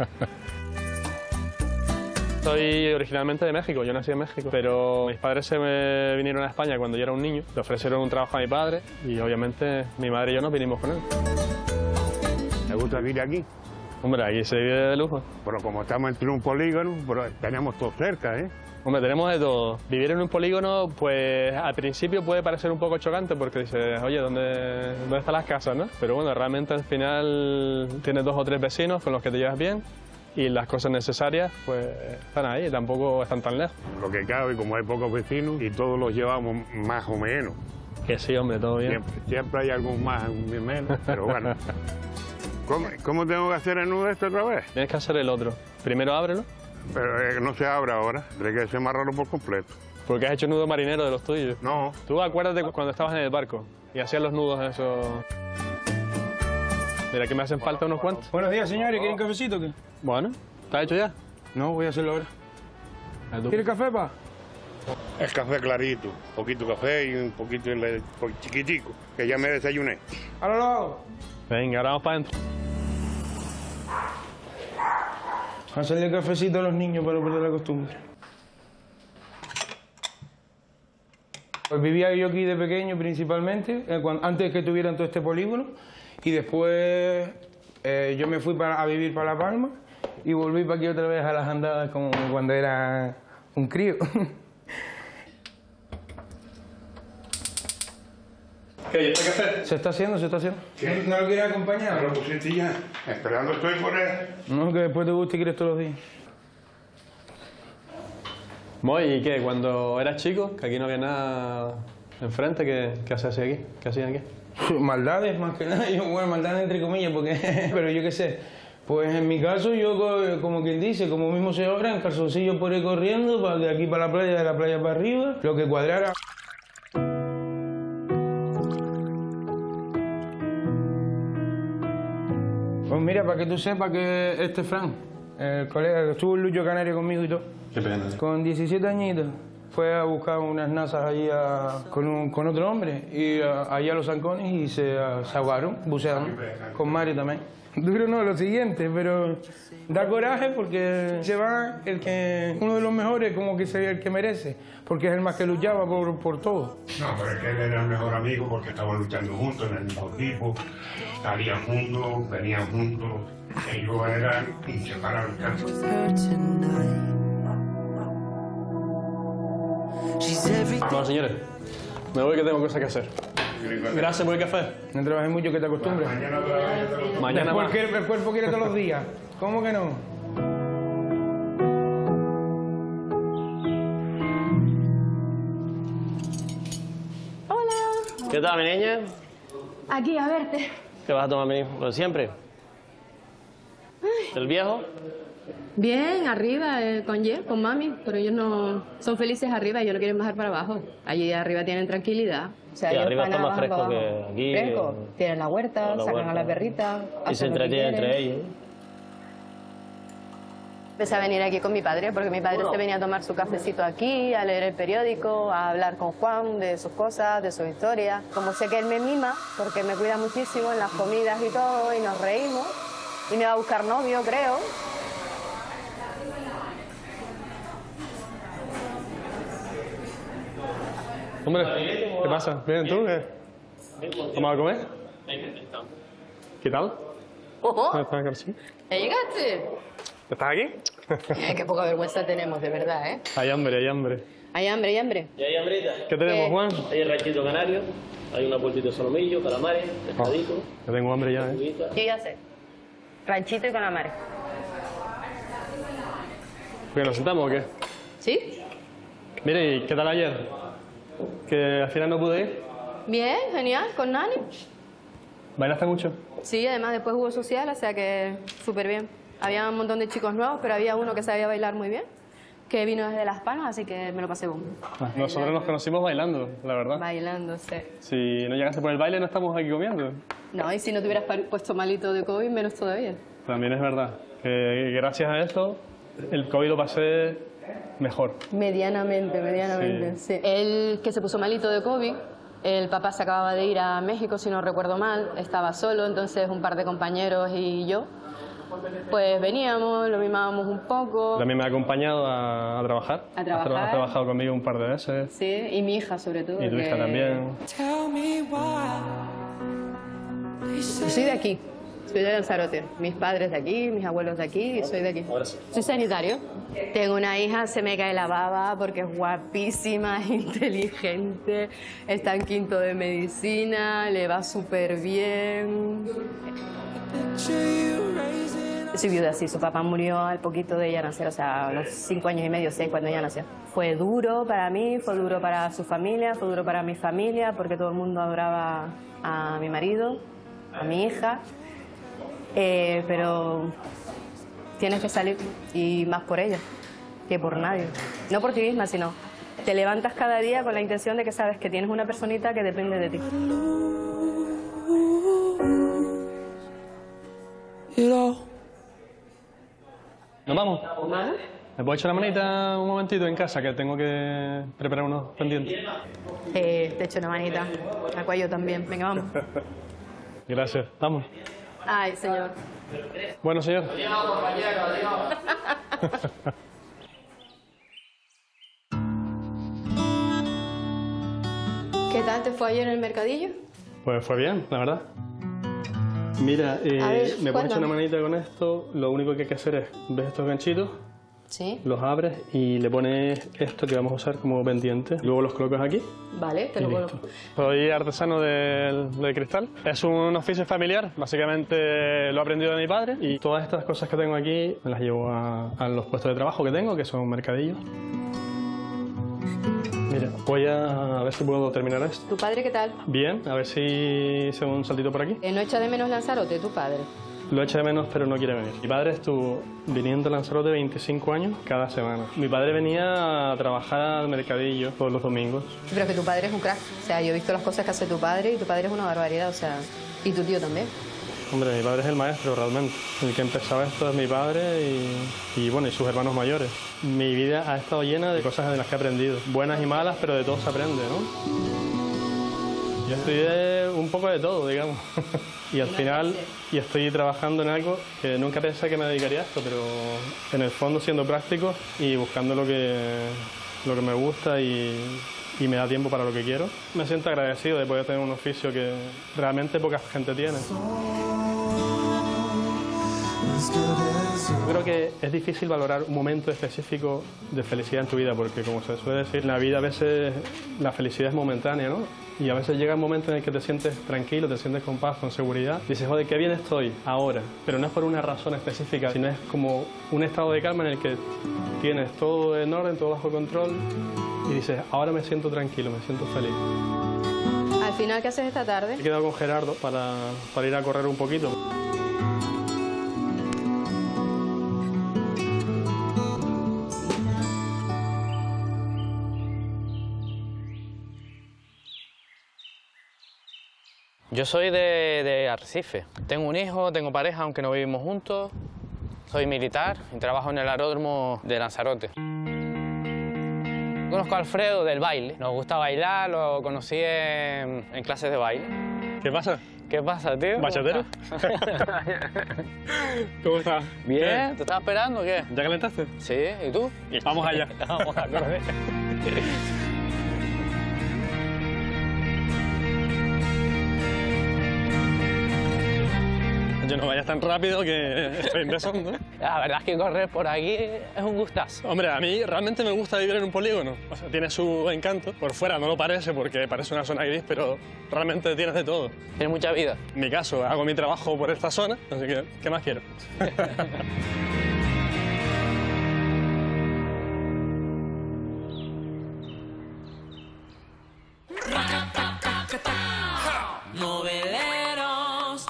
Soy originalmente de México, yo nací en México, pero mis padres se me vinieron a España cuando yo era un niño. Le ofrecieron un trabajo a mi padre y obviamente mi madre y yo nos vinimos con él. ¿Te gusta vivir aquí? Hombre, aquí se vive de lujo. Pero como estamos entre un polígono, pero tenemos todo cerca, ¿eh? Hombre, tenemos de todo. Vivir en un polígono, pues al principio puede parecer un poco chocante porque dices, oye, ¿dónde están las casas, no? Pero bueno, realmente al final tienes 2 o 3 vecinos con los que te llevas bien y las cosas necesarias, pues están ahí, tampoco están tan lejos. Lo que cabe, como hay pocos vecinos y todos los llevamos más o menos. Que sí, hombre, todo bien. Siempre hay algún más, algún menos, pero bueno. ¿Cómo tengo que hacer el nudo este otra vez? Tienes que hacer el otro. Primero ábrelo. Pero no se abre ahora, tiene que desamarrarlo por completo. Porque has hecho nudo marinero de los tuyos. No. Tú acuérdate cuando estabas en el barco y hacías los nudos esos. Mira, que me hacen falta unos cuantos. Buenos días, señores. ¿Quieren cafecito o qué? Bueno, ¿está hecho ya? No, voy a hacerlo ahora. ¿Quieres café, pa? El café clarito, poquito café y un poquito chiquitico, que ya me desayuné. Ahora lo hago. Venga, ahora vamos para adentro. Hacerle cafecito a los niños para no perder la costumbre. Pues vivía yo aquí de pequeño principalmente, antes que tuvieran todo este polígono, y después yo me fui a vivir para La Palma y volví para aquí otra vez a las andadas como cuando era un crío. ¿Qué? ¿Está café? Se está haciendo, se está haciendo. ¿Sí? ¿No lo quieres acompañar? ¿No lo pusiste ya? Esperando estoy por él. No, que después te guste y quieres todos los días. Moy, ¿y qué? Cuando eras chico, que aquí no había nada enfrente, ¿qué hacías aquí? ¿Qué hacías aquí? Maldades, más que nada. Bueno, maldades entre comillas, porque... pero yo qué sé. Pues en mi caso, yo, como quien dice, como mismo se obra, en calzoncillo por ahí corriendo, de aquí para la playa, de la playa para arriba, lo que cuadrara. Pues mira, para que tú sepas que este Fran, el colega que estuvo en Lucho Canario conmigo y todo, qué pena. Con 17 añitos, fue a buscar unas nazas allí con otro hombre, y allá a los zancones y se ahogaron, buceando, con Mario también. Duro no, lo siguiente, pero da coraje porque se va uno de los mejores, como que sería el que merece, porque es el más que luchaba por todo. No, pero es que él era el mejor amigo porque estaban luchando juntos en el mismo equipo, salían juntos, venían juntos, ellos eran inseparables. Bueno, señores, me voy que tengo cosas que hacer. Gracias por el café. No trabajes mucho que te acostumbres. Mañana más. Porque el cuerpo quiere todos los días. ¿Cómo que no? Hola. ¿Qué tal, mi niña? Aquí, a verte. ¿Qué vas a tomar, mi niño? ¿Lo de siempre? ¿El viejo? Bien, arriba, con Jer, con mami, pero ellos no son felices arriba, ellos no quieren bajar para abajo. Allí arriba tienen tranquilidad. O sea, Y ellos arriba van está a más bajar fresco para que abajo. aquí. Fresco. Tienen la huerta, la sacan huerta. a las perritas, Y se hacen lo que entretienen quieren. entre ellos. Empecé a venir aquí con mi padre, porque mi padre se venía a tomar su cafecito aquí, a leer el periódico, a hablar con Juan de sus cosas, de sus historias. Como sé que él me mima, porque me cuida muchísimo en las comidas y todo, y nos reímos. Y me va a buscar novio, creo. Hombre, ¿qué pasa? ¿Bien tú? ¿Qué? ¿Vamos a comer? ¿Qué tal? Ojo. ¿Estás aquí? ¿Ya llegaste? ¿Estás aquí? Qué poca vergüenza tenemos, de verdad, ¿eh? Hay hambre, hay hambre. Hay hambre, hay hambre. ¿Y hay hambrita? ¿Qué tenemos, Juan? Hay el ranchito canario, hay una puertita de solomillo, calamares, pescadito. Yo tengo hambre ya, ¿eh? Yo ya sé. Ranchito y calamares. ¿Que nos sentamos o qué? ¿Sí? Mire, ¿y qué tal ayer? Que al final no pude ir. Bien, genial, con Nani. ¿Bailaste mucho? Sí, además después hubo social, o sea que súper bien. Había un montón de chicos nuevos, pero había uno que sabía bailar muy bien, que vino desde Las Palmas, así que me lo pasé bomba. Nosotros nos conocimos bailando, la verdad. Bailando, sí. Si no llegaste por el baile, no estamos aquí comiendo. No, y si no te hubieras puesto malito de COVID, menos todavía. También es verdad. Que gracias a esto, el COVID lo pasé mejor. Medianamente, sí. Él, que se puso malito de COVID, el papá se acababa de ir a México, si no recuerdo mal, estaba solo, entonces un par de compañeros y yo, pues veníamos, lo mimábamos un poco. También me ha acompañado a trabajar. A trabajar. Ha trabajado conmigo un par de veces. Sí, y mi hija sobre todo. Y tu hija también. Yo soy de aquí, soy de Lanzarote. Mis padres de aquí, mis abuelos de aquí y soy de aquí. Soy sanitario. Tengo una hija, se me cae la baba porque es guapísima, es inteligente, está en quinto de medicina, le va súper bien. Yo soy viuda, sí, su papá murió al poquito de ella nacer, o sea, a los 5 años y medio, 6 cuando ella nació. Fue duro para mí, fue duro para su familia, fue duro para mi familia, porque todo el mundo adoraba a mi marido, a mi hija, pero tienes que salir, y más por ella, que por nadie. No por ti misma, sino te levantas cada día con la intención de que sabes que tienes una personita que depende de ti. ¿Nos vamos? ¿Me puedo echar la manita un momentito en casa, que tengo que preparar unos pendientes? Te echo una manita, al cuello también. Venga, vamos. Gracias. Vamos. Ay, señor. Bueno, señor. ¿Qué tal te fue ayer en el mercadillo? Pues fue bien, la verdad. Mira, me puedes echar una manita con esto. Lo único que hay que hacer es, ¿ves estos ganchitos? Sí. Los abres y le pones esto que vamos a usar como pendiente. Luego los colocas aquí. Vale, te lo coloco. Soy artesano de cristal. Es un oficio familiar. Básicamente lo he aprendido de mi padre. Y todas estas cosas que tengo aquí me las llevo a los puestos de trabajo que tengo, que son mercadillos. Mira, voy a ver si puedo terminar esto. ¿Tu padre qué tal? Bien, a ver si hice un saltito por aquí. ¿No echa de menos Lanzarote, tu padre? Lo echa de menos, pero no quiere venir. Mi padre estuvo viniendo a Lanzarote 25 años cada semana. Mi padre venía a trabajar al mercadillo todos los domingos. Pero es que tu padre es un crack. O sea, yo he visto las cosas que hace tu padre y tu padre es una barbaridad, o sea... Y tu tío también. Hombre, mi padre es el maestro realmente. El que empezaba esto es mi padre y bueno, y sus hermanos mayores. Mi vida ha estado llena de cosas de las que he aprendido. Buenas y malas, pero de todo se aprende, ¿no? Yo estudié un poco de todo, digamos. Y al final, y estoy trabajando en algo que nunca pensé que me dedicaría a esto, pero en el fondo siendo práctico y buscando lo que me gusta y me da tiempo para lo que quiero. Me siento agradecido de poder tener un oficio que realmente poca gente tiene. Creo que es difícil valorar un momento específico de felicidad en tu vida, porque como se suele decir, en la vida a veces la felicidad es momentánea, ¿no? Y a veces llega un momento en el que te sientes tranquilo, te sientes con paz, con seguridad. Dices, joder, qué bien estoy ahora. Pero no es por una razón específica, sino es como un estado de calma en el que tienes todo en orden, todo bajo control. Y dices, ahora me siento tranquilo, me siento feliz. Al final, ¿qué haces esta tarde? He quedado con Gerardo para ir a correr un poquito. Yo soy de Arrecife. Tengo un hijo, tengo pareja, aunque no vivimos juntos. Soy militar y trabajo en el aeródromo de Lanzarote. Conozco a Alfredo del baile. Nos gusta bailar, lo conocí en clases de baile. ¿Qué pasa? ¿Qué pasa, tío? ¿Bachatero? ¿Cómo estás? Bien. ¿Te estás esperando o qué? ¿Ya calentaste? Sí. ¿Y tú? Vamos allá. Vamos a correr. Oye, no vayas tan rápido que estoy empezando. La verdad es que correr por aquí es un gustazo. Hombre, a mí realmente me gusta vivir en un polígono. O sea, tiene su encanto. Por fuera no lo parece porque parece una zona gris, pero realmente tienes de todo. Tiene mucha vida. En mi caso, hago mi trabajo por esta zona, así que, ¿qué más quiero? Noveleros.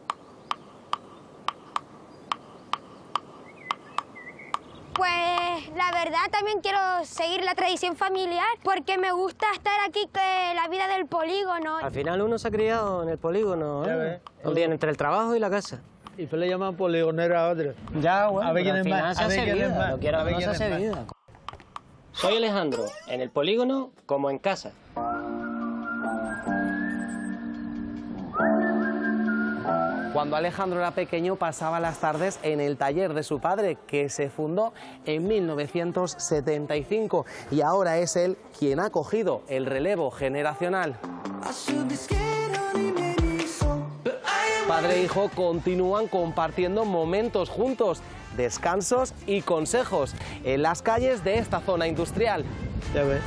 Pues la verdad también quiero seguir la tradición familiar porque me gusta estar aquí que la vida del polígono. Al final uno se ha criado en el polígono, ¿eh? Un día entre el trabajo y la casa. Y pues le llaman polígonero a otro. Ya, bueno, a ver quién al es final más. se A ver hace quién es vida, más. lo quiero A ver no se quién hace es vida. Soy Alejandro, en el polígono como en casa. Cuando Alejandro era pequeño pasaba las tardes en el taller de su padre, que se fundó en 1975, y ahora es él quien ha cogido el relevo generacional. Padre e hijo continúan compartiendo momentos juntos, descansos y consejos en las calles de esta zona industrial. Ya ves.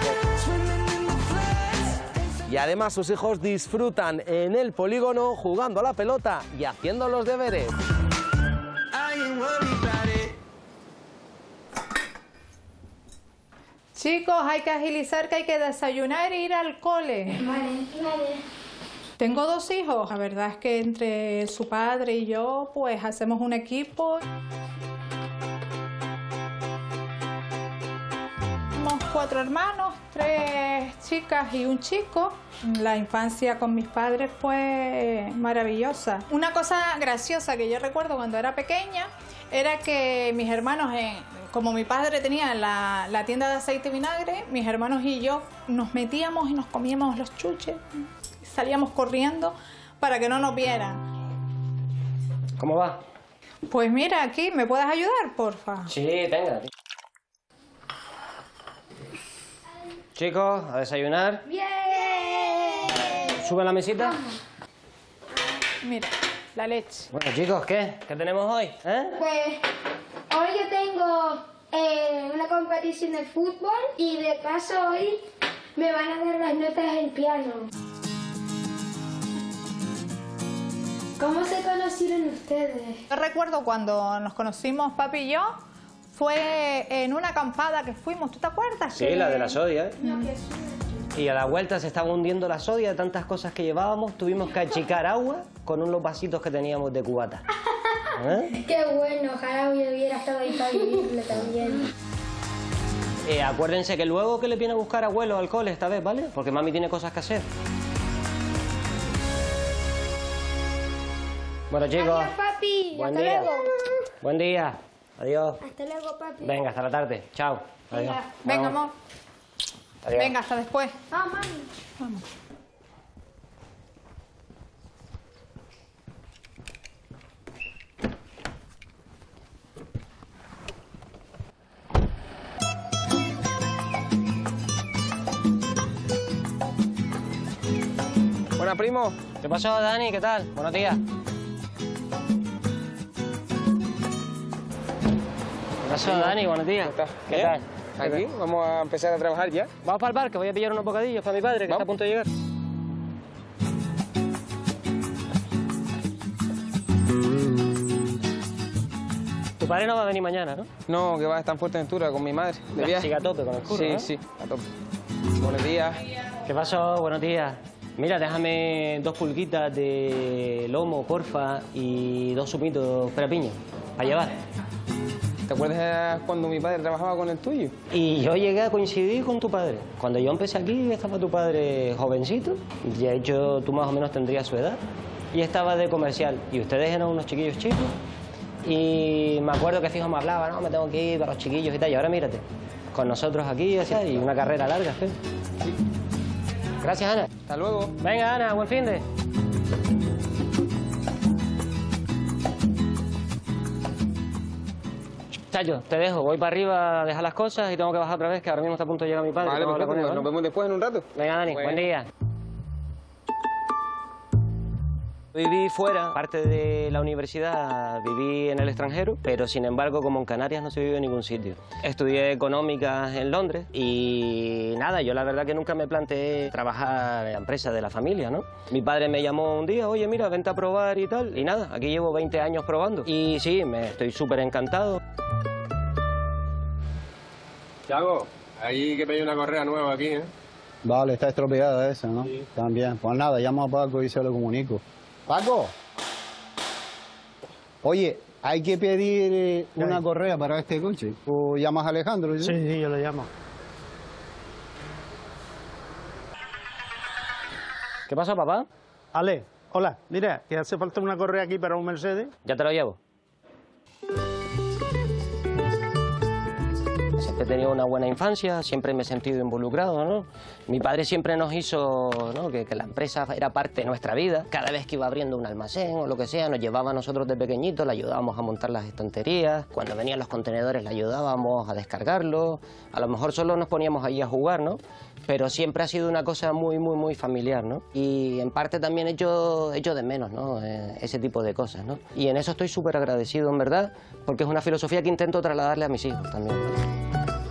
Y además sus hijos disfrutan en el polígono jugando a la pelota y haciendo los deberes. Chicos, hay que agilizar, que hay que desayunar e ir al cole. Vale. Tengo 2 hijos. La verdad es que entre su padre y yo, pues hacemos un equipo. Somos 4 hermanos, 3 chicas y un chico. La infancia con mis padres fue maravillosa. Una cosa graciosa que yo recuerdo cuando era pequeña era que mis hermanos, como mi padre tenía la tienda de aceite y vinagre, mis hermanos y yo nos metíamos y nos comíamos los chuches. Salíamos corriendo para que no nos vieran. ¿Cómo va? Pues mira, aquí, ¿me puedes ayudar, porfa? Sí, venga. Chicos, a desayunar. ¡Bien! ¿Sube la mesita? Mira, la leche. Bueno, chicos, ¿qué? ¿Qué tenemos hoy? Pues hoy yo tengo una competición de fútbol y de paso hoy me van a dar las notas del piano. ¿Cómo se conocieron ustedes? Yo recuerdo cuando nos conocimos papi y yo, fue en una acampada que fuimos, ¿tú te acuerdas? Sí, la de la sodia, ¿eh? No, qué suerte. Y a la vuelta se estaba hundiendo la sodia de tantas cosas que llevábamos, tuvimos que achicar agua con unos vasitos que teníamos de cubata. ¿Eh? Qué bueno, ojalá hubiera estado ahí para vivirlo también. Acuérdense que luego que le viene a buscar abuelo al cole esta vez, ¿vale? Porque mami tiene cosas que hacer. Bueno, chicos. Adiós, papi. Buen Hasta día. luego. Buen día. Adiós. Hasta luego, papi. Venga, hasta la tarde. Chao. Adiós. Venga, Vamos. amor. Adiós. Venga, hasta después. Ah, mami. Vamos. Buenas, primo. ¿Qué pasó, Dani? ¿Qué tal? Buenos días. ¿Qué pasó, Dani? Buenos días. ¿Qué tal? Aquí, vamos a empezar a trabajar ya. Vamos para el bar, que voy a pillar unos bocadillos para mi padre, que está a punto de llegar. Tu padre no va a venir mañana, ¿no? No, que va a estar en Fuerteventura con mi madre, de viaje. Sigue a tope con el curro, Sí, ¿no? sí, a tope. Buenos días. ¿Qué pasó? Buenos días. Mira, déjame 2 pulguitas de lomo, porfa, y 2 zumitos perapiña, para llevar. ¿Te acuerdas cuando mi padre trabajaba con el tuyo? Y yo llegué a coincidir con tu padre. Cuando yo empecé aquí estaba tu padre jovencito, de hecho tú más o menos tendrías su edad, y estaba de comercial, y ustedes eran unos chiquillos chicos, y me acuerdo que fijo me hablaba, no, me tengo que ir para los chiquillos y tal, y ahora mírate, con nosotros aquí, así, y una carrera larga, ¿sí? Gracias, Ana. Hasta luego. Venga, Ana, buen fin de. Chacho, te dejo, voy para arriba a dejar las cosas y tengo que bajar otra vez, que ahora mismo está a punto de llegar mi padre. Vale, Tengo que hablar perfecto, con él, pues ¿vale? nos vemos después en un rato. Venga, Dani, Bueno. buen día. Viví fuera, parte de la universidad viví en el extranjero, pero sin embargo, como en Canarias no se vive en ningún sitio. Estudié económicas en Londres y nada, yo la verdad que nunca me planteé trabajar en la empresa de la familia, ¿no? Mi padre me llamó un día, oye, mira, vente a probar y tal, y nada, aquí llevo 20 años probando. Y sí, estoy súper encantado. Thiago, hay que pedir una correa nueva aquí, ¿eh? Vale, está estropeada esa, ¿no? Sí. También. Pues nada, llamo a Paco y se lo comunico. Paco. Oye, hay que pedir una correa para este coche. ¿O llamas a Alejandro? Sí, sí, yo lo llamo. ¿Qué pasa, papá? Ale, hola, mira, que hace falta una correa aquí para un Mercedes. Ya te lo llevo. Siempre he tenido una buena infancia, siempre me he sentido involucrado, ¿no? Mi padre siempre nos hizo, ¿no?, que la empresa era parte de nuestra vida. Cada vez que iba abriendo un almacén o lo que sea, nos llevaba a nosotros de pequeñitos, le ayudábamos a montar las estanterías. Cuando venían los contenedores le ayudábamos a descargarlos. A lo mejor solo nos poníamos ahí a jugar, ¿no? Pero siempre ha sido una cosa muy, muy, muy familiar, ¿no? Y en parte también echo de menos, ¿no?, ese tipo de cosas, ¿no? Y en eso estoy súper agradecido, en verdad, porque es una filosofía que intento trasladarle a mis hijos también, ¿no?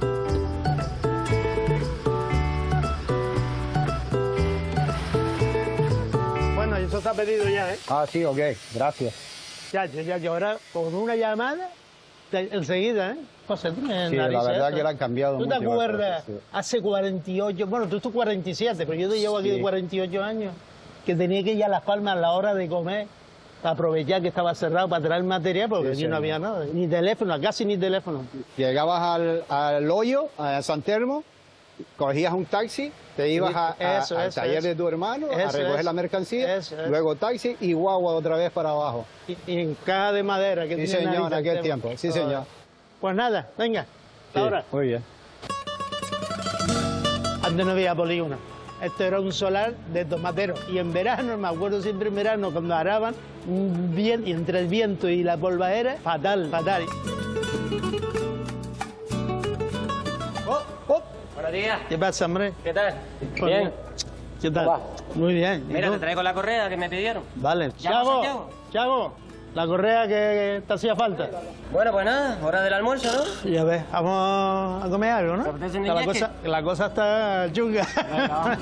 Bueno, eso está pedido ya, ¿eh? Ah, sí, ok, gracias. Ya, ahora con una llamada, enseguida, ¿eh? José, tú me Sí, la narices, verdad eso. que la han cambiado ¿Tú te mucho, acuerdas, sí. hace 48, bueno, tú 47, pero yo te llevo aquí Sí. de 48 años, que tenía que ir a Las Palmas a la hora de comer, para aprovechar que estaba cerrado para traer material, porque Sí, aquí sí. no había nada, ni teléfono, casi ni teléfono. Llegabas al hoyo, a San Telmo, cogías un taxi, te ibas al taller de tu hermano a recoger la mercancía, luego taxi y guagua otra vez para abajo. Y en caja de madera. Que Sí, tiene señor, nariz en aquel el tema. tiempo, sí, señor. Pues nada, venga, hasta Sí, ahora. muy bien. Antes no había polígono. Esto era un solar de tomatero. Y en verano, me acuerdo siempre en verano, cuando araban, y entre el viento y la polvadera, fatal, fatal. Buenos días. ¿Qué pasa, hombre? ¿Qué tal? Pues Bien. ¿Qué tal? Va. Muy bien. ¿Y Mira, tú? te traigo la correa que me pidieron. Vale. Santiago. Chago, la correa que te hacía falta. Bueno, pues nada, hora del almuerzo, ¿no? Ya ves, vamos a comer algo, ¿no? ¿Te apetece un Que ñeque? la cosa está chunga. Venga, vamos.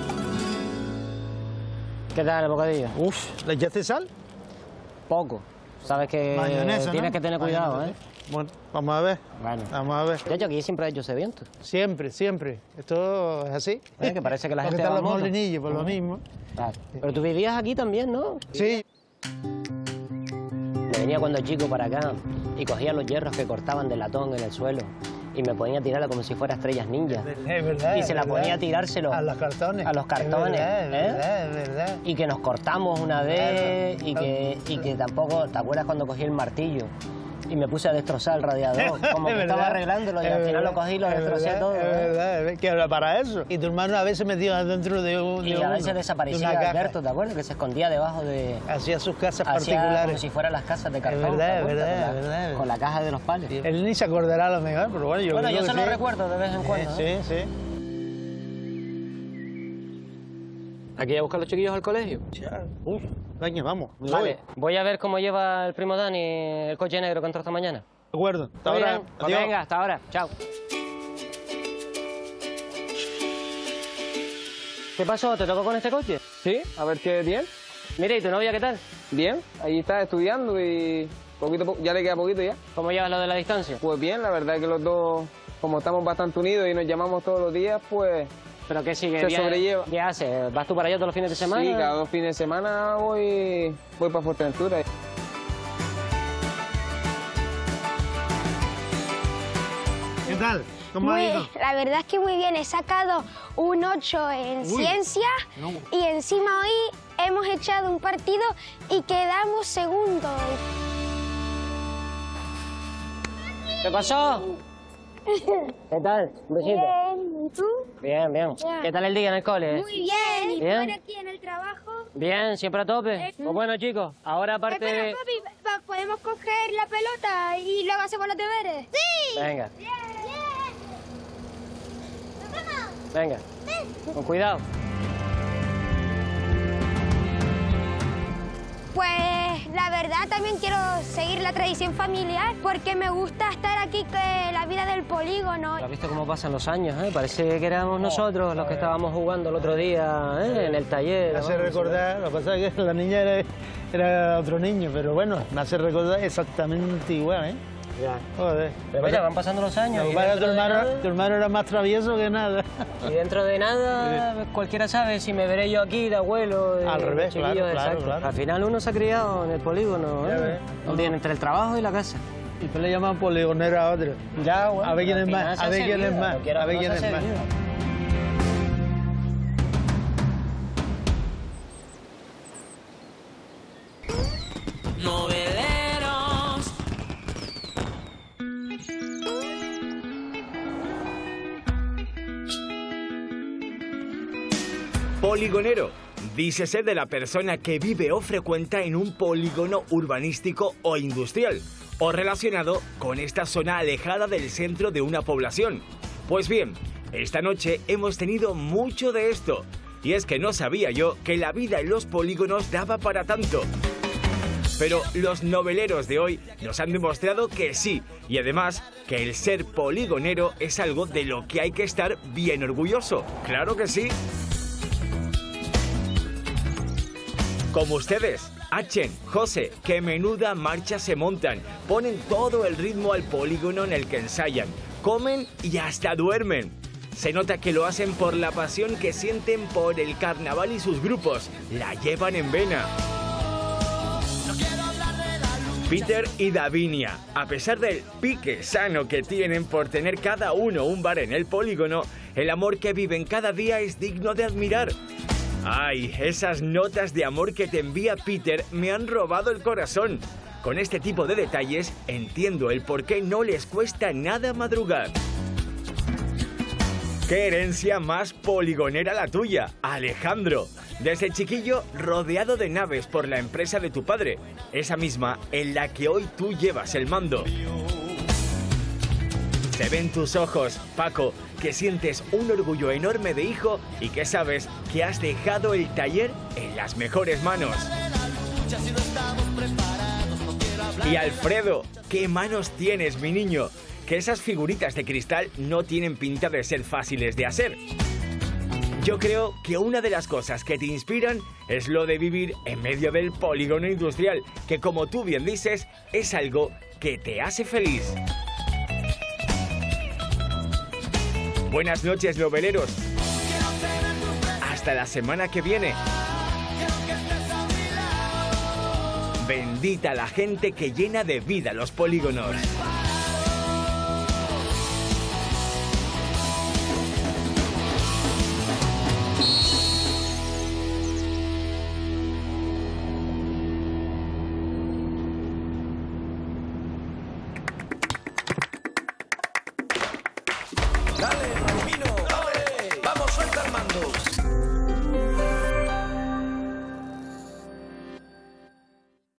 ¿Qué tal el bocadillo? Uf, ¿le echaste sal? Poco. Sabes que Mayonesa, tienes ¿no? que tener cuidado, ¿eh? Bueno, vamos a ver. Bueno. Vamos a ver. De hecho, aquí siempre ha hecho ese viento. Siempre, siempre. Esto es así. Que parece que la Porque gente va están en los moto. molinillos, por lo mismo. Claro. Pero tú vivías aquí también, ¿no? Sí. Me venía cuando chico para acá y cogía los hierros que cortaban de latón en el suelo y me ponía a tirarlo como si fuera estrellas ninja. Es verdad. Y es se la verdad. ponía a tirárselo. A los cartones. A los cartones. Es verdad, ¿eh? es verdad, es verdad. Y que nos cortamos una vez y que tampoco... ¿Te acuerdas cuando cogí el martillo? Y me puse a destrozar el radiador, como Es que verdad, estaba arreglándolo y es al final verdad, lo cogí y lo es destrocé verdad, todo. Es verdad, que era para eso. Y tu hermano a veces metía dentro de un. Y a veces desaparecía Alberto, ¿te acuerdas? Que se escondía debajo de... Hacía sus casas Hacía particulares. como si fueran las casas de cartón. Es verdad, ¿te es acuerdas? verdad, Con es la- verdad. Con la caja de los pales. Él ni se acordará a lo mejor, pero bueno, yo Bueno, creo yo que se lo sí. recuerdo de vez en cuando. ¿eh? Sí, sí. ¿Aquí a buscar a los chiquillos al colegio? Uf, venga, vamos. Vale, voy a ver cómo lleva el primo Dani el coche negro que entró esta mañana. De acuerdo. Hasta Muy ahora. bien, pues Adiós. venga, hasta ahora. Chao. ¿Qué pasó? ¿Te tocó con este coche? Sí, a ver qué bien. Mira, ¿y tu novia qué tal? Bien, ahí está estudiando y ya le queda poquito ya. ¿Cómo llevas lo de la distancia? Pues bien, la verdad es que los dos, como estamos bastante unidos y nos llamamos todos los días, pues ¿Pero qué sigue? se sobrelleva. ¿Qué haces? ¿Vas tú para allá todos los fines de semana? Sí, cada 2 fines de semana voy para Fuerteventura. ¿Qué tal? ¿Cómo ha ido? La verdad es que muy bien. He sacado un 8 en Uy. ciencia No. y encima hoy hemos echado un partido y quedamos segundos. ¿Qué pasó? ¿Qué tal? Un besito. Bien, ¿y tú? Bien, bien. Bien. ¿Qué tal el día en el cole? Muy bien. ¿Y tú Bien. ahora aquí en el trabajo? Bien, siempre a tope. Pues bueno, chicos, ahora aparte de... Espera, papi, ¿podemos coger la pelota y luego hacemos los deberes? ¡Sí! Venga. Venga. Con cuidado. Pues la verdad también quiero seguir la tradición familiar porque me gusta estar aquí, que la vida del polígono. ¿Has visto cómo pasan los años? Parece que éramos nosotros los que estábamos jugando el otro día en el taller. Me hace recordar, lo que pasa es que la niña era otro niño, pero bueno, me hace recordar exactamente igual, ¿eh? Ya. Joder. Pero mira, van pasando los años. Tu hermano era más travieso que nada. Y dentro de nada, cualquiera sabe si me veré yo aquí de abuelo. Al revés, chiquillo, claro. Al final uno se ha criado en el polígono, entre el trabajo y la casa. Y tú le llaman poligonero a otro. Ya, bueno. A ver quién es más, a ver quién es más, a ver quién es más. Noveleros. Poligonero. Dícese de la persona que vive o frecuenta en un polígono urbanístico o industrial, o relacionado con esta zona alejada del centro de una población. Pues bien, esta noche hemos tenido mucho de esto, y es que no sabía yo que la vida en los polígonos daba para tanto. Pero los noveleros de hoy nos han demostrado que sí, y además que el ser poligonero es algo de lo que hay que estar bien orgulloso. ¡Claro que sí! Como ustedes, Achen, José, que menuda marcha se montan, ponen todo el ritmo al polígono en el que ensayan, comen y hasta duermen. Se nota que lo hacen por la pasión que sienten por el carnaval y sus grupos, la llevan en vena. Peter y Davinia, a pesar del pique sano que tienen por tener cada uno un bar en el polígono, el amor que viven cada día es digno de admirar. ¡Ay! Esas notas de amor que te envía Peter me han robado el corazón. Con este tipo de detalles entiendo el por qué no les cuesta nada madrugar. ¡Qué herencia más poligonera la tuya, Alejandro! Desde chiquillo rodeado de naves por la empresa de tu padre, esa misma en la que hoy tú llevas el mando. Se ven tus ojos, Paco, que sientes un orgullo enorme de hijo y que sabes que has dejado el taller en las mejores manos. Y Alfredo, ¿qué manos tienes, mi niño? Que esas figuritas de cristal no tienen pinta de ser fáciles de hacer. Yo creo que una de las cosas que te inspiran es lo de vivir en medio del polígono industrial, que como tú bien dices, es algo que te hace feliz. Buenas noches, noveleros. Hasta la semana que viene. Bendita la gente que llena de vida los polígonos. Dale, Ramiro. Vamos, suelta el mando.